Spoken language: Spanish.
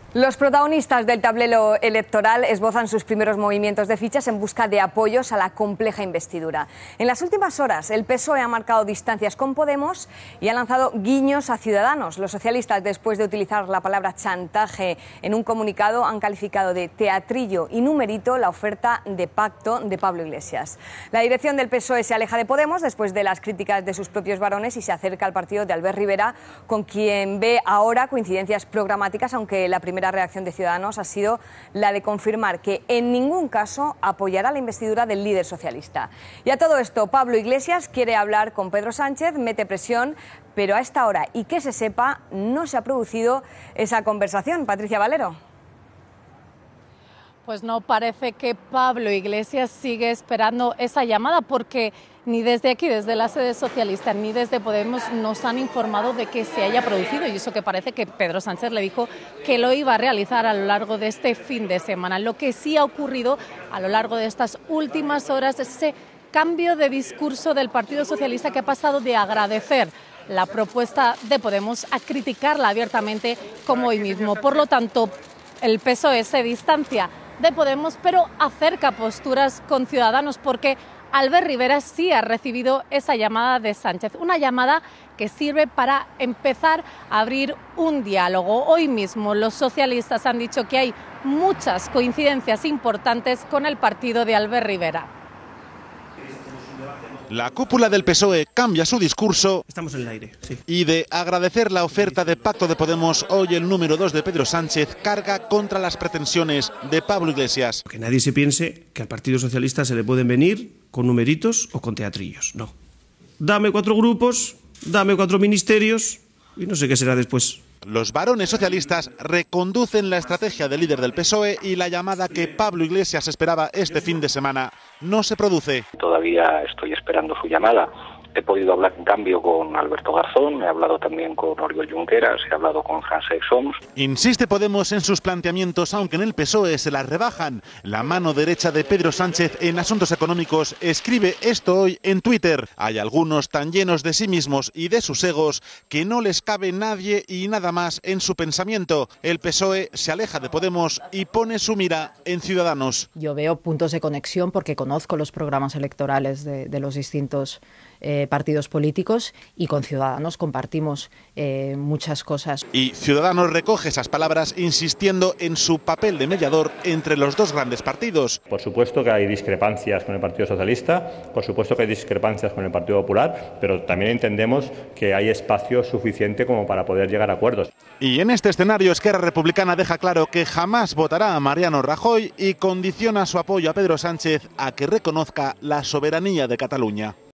Los protagonistas del tablero electoral esbozan sus primeros movimientos de fichas en busca de apoyos a la compleja investidura. En las últimas horas, el PSOE ha marcado distancias con Podemos y ha lanzado guiños a Ciudadanos. Los socialistas, después de utilizar la palabra chantaje en un comunicado, han calificado de teatrillo y numerito la oferta de pacto de Pablo Iglesias. La dirección del PSOE se aleja de Podemos después de las críticas de sus propios varones y se acerca al partido de Albert Rivera, con quien ve ahora coincidencias programáticas, aunque la primera reacción de Ciudadanos ha sido la de confirmar que en ningún caso apoyará la investidura del líder socialista. Y a todo esto, Pablo Iglesias quiere hablar con Pedro Sánchez, mete presión, pero a esta hora, y que se sepa, no se ha producido esa conversación. Patricia Valero. Pues no, parece que Pablo Iglesias sigue esperando esa llamada, porque ni desde aquí, desde la sede socialista, ni desde Podemos nos han informado de que se haya producido, y eso que parece que Pedro Sánchez le dijo que lo iba a realizar a lo largo de este fin de semana. Lo que sí ha ocurrido a lo largo de estas últimas horas es ese cambio de discurso del Partido Socialista, que ha pasado de agradecer la propuesta de Podemos a criticarla abiertamente, como hoy mismo. Por lo tanto, el PSOE se distancia de Podemos, pero acerca posturas con Ciudadanos, porque Albert Rivera sí ha recibido esa llamada de Sánchez, una llamada que sirve para empezar a abrir un diálogo. Hoy mismo los socialistas han dicho que hay muchas coincidencias importantes con el partido de Albert Rivera. La cúpula del PSOE cambia su discurso. Estamos en el aire, sí. Y de agradecer la oferta de pacto de Podemos, hoy el número 2 de Pedro Sánchez carga contra las pretensiones de Pablo Iglesias. Que nadie se piense que al Partido Socialista se le pueden venir con numeritos o con teatrillos. No. Dame 4 grupos, dame 4 ministerios y no sé qué será después. Los varones socialistas reconducen la estrategia del líder del PSOE y la llamada que Pablo Iglesias esperaba este fin de semana no se produce. Todavía estoy esperando su llamada. He podido hablar en cambio con Alberto Garzón, he hablado también con Oriol Junqueras, he hablado con Francesc Homs. Insiste Podemos en sus planteamientos, aunque en el PSOE se las rebajan. La mano derecha de Pedro Sánchez en asuntos económicos escribe esto hoy en Twitter. Hay algunos tan llenos de sí mismos y de sus egos que no les cabe nadie y nada más en su pensamiento. El PSOE se aleja de Podemos y pone su mira en Ciudadanos. Yo veo puntos de conexión porque conozco los programas electorales de los distintos partidos políticos, y con Ciudadanos compartimos muchas cosas. Y Ciudadanos recoge esas palabras insistiendo en su papel de mediador entre los dos grandes partidos. Por supuesto que hay discrepancias con el Partido Socialista, por supuesto que hay discrepancias con el Partido Popular, pero también entendemos que hay espacio suficiente como para poder llegar a acuerdos. Y en este escenario, Esquerra Republicana deja claro que jamás votará a Mariano Rajoy y condiciona su apoyo a Pedro Sánchez a que reconozca la soberanía de Cataluña.